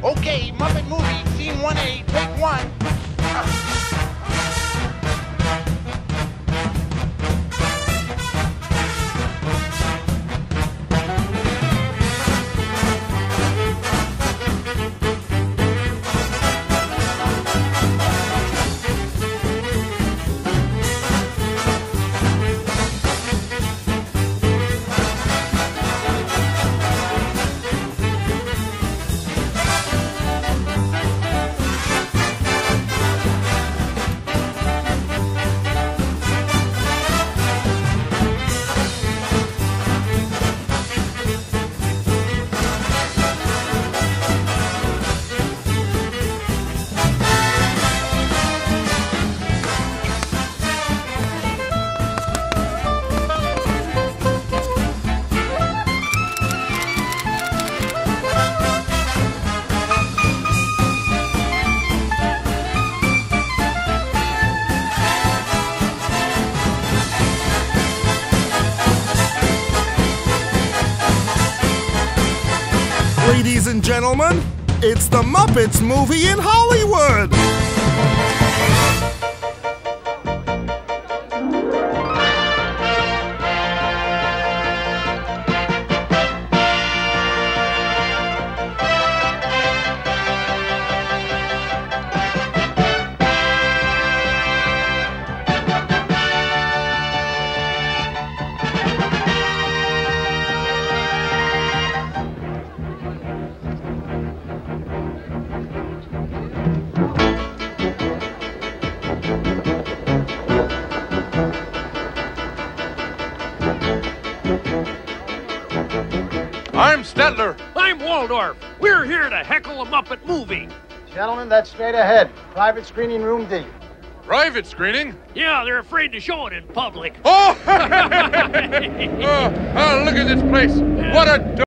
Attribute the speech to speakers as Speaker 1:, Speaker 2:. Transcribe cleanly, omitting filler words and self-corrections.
Speaker 1: Okay, Muppet Movie, Scene 1A, take one.
Speaker 2: Ladies and gentlemen, it's the Muppets Movie in Hollywood!
Speaker 3: I'm Stetler.
Speaker 4: I'm Waldorf. We're here to heckle a Muppet movie.
Speaker 5: Gentlemen, that's straight ahead. Private screening, room D.
Speaker 3: Private screening?
Speaker 4: Yeah, they're afraid to show it in public.
Speaker 3: Oh! Oh, look at this place. What a